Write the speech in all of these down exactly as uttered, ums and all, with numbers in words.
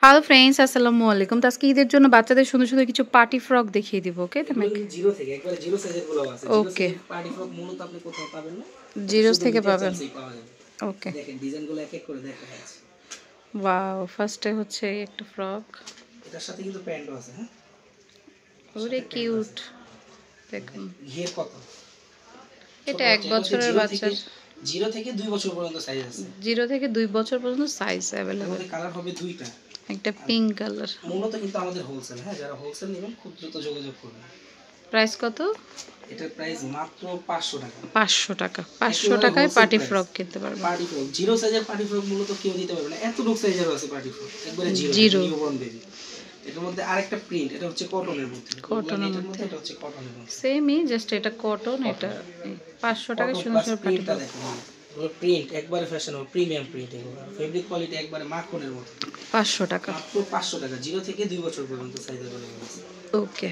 Hello friends, আসসালামু আলাইকুম। তো আজকে ঈদের জন্য বাচ্চাদের সুন্দর সুন্দর কিছু পার্টি ফ্রক দেখিয়ে দিব। ওকে, তুমি জিরো থেকে একবারে জিরো সাইজের গুলো আছে। জিরো ওকে, সাইজের পার্টি ফ্রক মূলত আপনি কোথাও পাবেন না, জিরো শুধু থেকে নিতে পাবেন। চান্সই পাওয়া যাবে। ওকে, দেখেন ডিজাইনগুলো এক এক করে দেখা যাচ্ছে। ওয়াও, ফার্স্টে হচ্ছে এই একটা ফ্রক, এটার সাথে কিন্তু প্যান্টও আছে। হ্যাঁ, ওরে কিউট। দেখুন ঘের কত, এটা এক বছরের বাচ্চার, জিরো থেকে দুই বছর পর্যন্ত সাইজ আছে। জিরো থেকে দুই বছর পর্যন্ত সাইজ অ্যাভেলেবল। এর কালার হবে দুইটা, একটা পিঙ্ক কালার। মূলত কিন্তু আমাদের হোলসেল। হ্যাঁ, যারা হোলসেল নেবেন খুব দ্রুত যোগাযোগ করবেন। প্রাইস কত? এটার প্রাইস মাত্র পাঁচশো টাকা। পাঁচশো টাকা। পাঁচশো টাকায় পার্টি ফ্রক কিনতে পারবেন। পার্টি ফ্রক জিরো সাইজের পার্টি ফ্রক মূলত কেউ দিতে পারবে না, এত লোক সাইজেরও আছে পার্টি ফ্রক একবারে জিরো জিরো নিউবর্ন বেবি। এটার মধ্যে আরেকটা প্রিন্ট, এটা হচ্ছে কটনের মধ্যে, কটনের মধ্যে এটা হচ্ছে কটনের মধ্যে সেমই, জাস্ট এটা কটন। এটা পাঁচশো টাকা সুন্দর সুন্দর পার্টি ফ্রক। প্রিন্ট একবারে ফ্যাশনেবল প্রিমিয়াম প্রিন্ট, এগুলো ফেব্রিক কোয়ালিটি একবারে মাখনের মতো। পাঁচশো টাকা, মাত্র পাঁচশো টাকা। জিরো থেকে দুই বছর পর্যন্ত সাইজ अवेलेबल আছে। ওকে,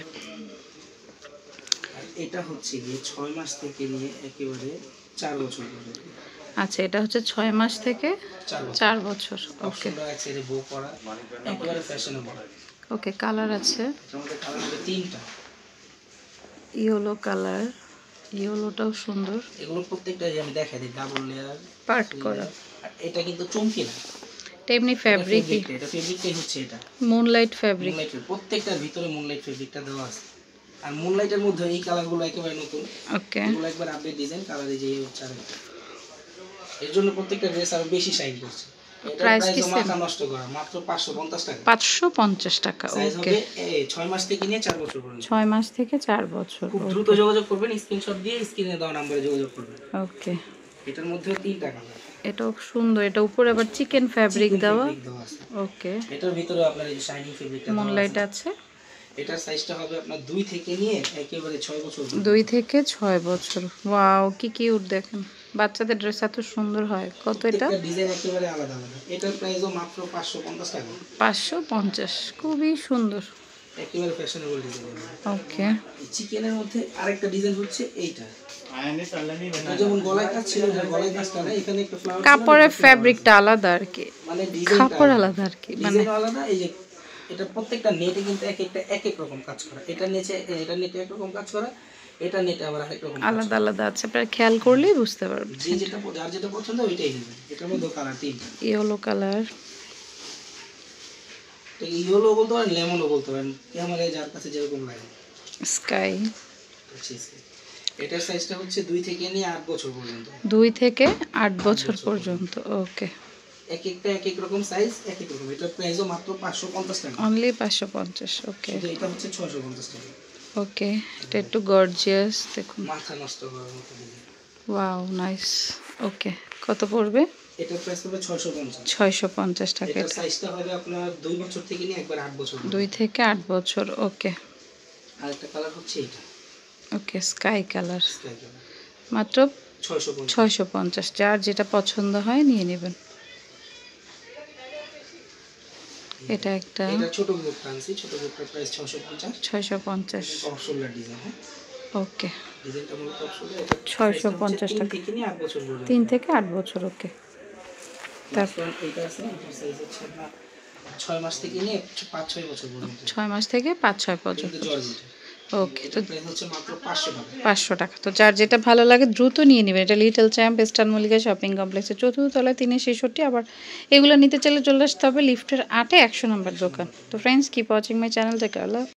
আর এটা হচ্ছে গিয়ে ছয় মাস থেকে নিয়ে একেবারে চার বছর পর্যন্ত। আচ্ছা, এটা হচ্ছে ছয় মাস থেকে চার বছর। ওকে, এর বো করা একবারে ফ্যাশনেবল। ওকে, কালার আছে, আমাদের কালার হবে তিনটা। ইয়েলো কালার, ইয়েলোটাও সুন্দর। এগুলো প্রত্যেকটা যে আমি দেখাই দিই, ডাবল লেয়ার পার্ট করা। এটা কিন্তু চমকি না, তেমনি ফ্যাব্রিক, এটা ফেব্রিকটাই হচ্ছে এটা মুনলাইট ফ্যাব্রিক। প্রত্যেকটার ভিতরে মুনলাইট ফেব্রিকটা দেওয়া আছে। আর মুনলাইটের মধ্যে এই কালারগুলো একেবারে নতুন। ওকে, এগুলো একবার আপডেট ডিজাইন, কালারে যে হচ্ছে আর এর জন্য প্রত্যেকটা ড্রেস আরো বেশি শাইন করছে। প্রাইস কি সেম? মাথা নষ্ট করা মাত্র পাঁচশো পঞ্চাশ টাকা। পাঁচশো পঞ্চাশ টাকা। ওকে, এই ছয় মাস থেকে নিয়ে চার বছর পর্যন্ত। ছয় মাস থেকে চার বছর। খুব দ্রুত যোগাযোগ করবেন, স্ক্রিনশট দিয়ে স্ক্রিনে দেওয়া নম্বরে যোগাযোগ করবেন। ওকে, এটার মধ্যে তিনটা কালার। এটাও সুন্দর, এটা উপরে আবার চিকেন ফ্যাব্রিক দেওয়া। ওকে, এটার ভিতরে আপনার এই শাইনিং ফেব্রিকটা মুনলাইট আছে। এটার সাইজটা হবে আপনার দুই থেকে নিয়ে একেবারে ছয় বছর। দুই থেকে ছয় বছর। ওয়াও, কি কিউট। দেখেন বাচ্চাদের ড্রেস এত সুন্দর হয়। কত এটা? ডিজাইন একেবারে আলাদা আলাদা। এটার প্রাইসও মাত্র পাঁচশো পঞ্চাশ টাকা। পাঁচশো পঞ্চাশ, খুবই সুন্দর, একেবারে ফ্যাশনেবল ডিজাইন। ওকে, চিকেনের মধ্যে আরেকটা ডিজাইন হচ্ছে এইটা। যেমন গলায় কাজ ছিল, গলায় কাজটা না, এখানে একটা ফ্লাওয়ার, কাপড়ের ফ্যাব্রিকটা আলাদা আর কি, মানে কাপড় আলাদা আর কি, মানে আলাদা। এই যে এটা প্রত্যেকটা নেটে কিন্তু এক একটা এক এক রকম কাজ করা। এটা নিচে, এটা নেটে এক রকম কাজ করা, এটা নেটে আবার আরেক রকম আলাদা আলাদা আছে। আপনারা খেয়াল করলেই বুঝতে পারবেন। যে যেটা যার যেটা পছন্দ ওইটাই নেবেন। এটার মধ্যে কালার তিনটা। ইয়েলো কালার, ইয়েলো বলতে পারেন, লেমনও বলতে পারেন, ক্যামেরায় যার কাছে যেরকম লাগে। স্কাই। এটার সাইজটা হচ্ছে দুই থেকে নিয়ে আট বছর পর্যন্ত। দুই থেকে আট বছর পর্যন্ত। ওকে, এক একটা এক এক রকম সাইজ, এক এক রকম। এটার প্রাইসও মাত্র পাঁচশো পঞ্চাশ টাকা। অনলি পাঁচশো পঞ্চাশ। ওকে, এটা হচ্ছে ছয়শো পঞ্চাশ টাকা। ওকে, এটা একটু গর্জিয়াস। দেখুন, মাথা নষ্ট করার মতো ডিজাইন। Wow, nice. ওকে, কত পড়বে? এটার প্রাইস হবে ছয়শো পঞ্চাশ। ছয়শো পঞ্চাশ টাকা। এটার সাইজটা হবে আপনার দুই বছর থেকে নিয়ে একবার আট বছর। দুই থেকে আট বছর। ওকে, আরেকটা কালার হচ্ছে এটা। Okay, sky colour. Sky colour, মাত্র ছয়শো পঞ্চাশ। ছয়শো পঞ্চাশ। যার যেটা পছন্দ হয় নিয়ে নেবেন। এটা একটা, এটা ছোট গ্রুপ আনছি, ছোট গ্রুপটার প্রাইস ছয়শো পঞ্চাশ। ছয়শো পঞ্চাশ। Off shoulder design. হ্যাঁ, ওকে, ডিজাইনটা মূলত অফশোল্ডার। এটা ছয়শো পঞ্চাশ টাকা। থেকে নিয়ে আট বছর পর্যন্ত। তিন থেকে আট বছর। ওকে, তারপর এটা আছে, এটার সাইজ হচ্ছে আপনার ছয় মাস থেকে নিয়ে পাঁচ ছয় বছর পর্যন্ত। ছয় মাস থেকে পাঁচ ছয় পর্যন্ত। ওকে, তো প্রাইস হচ্ছে মাত্র পাঁচশো টাকা। পাঁচশো টাকা। তো যার যেটা ভালো লাগে দ্রুত নিয়ে নেবেন। এটা little champ eastern Mallika shopping কমপ্লেক্সের চতুর্থ তলায় তিনে ছেষট্টি। আবার এগুলো নিতে চাইলে চলে আসতে হবে লিফটের আটে, একশো নম্বর দোকান। তো friends, keep watching my channel. থেকে আল্লাহ।